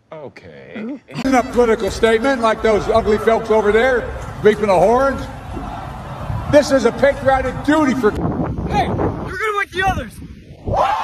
Okay. Isn't a political statement like those ugly folks over there beeping the horns. This is a patriotic duty for... Hey, you're gonna like the others.